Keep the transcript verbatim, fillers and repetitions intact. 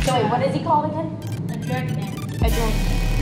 So wait, what is he called again? A dragonet. A dragonet.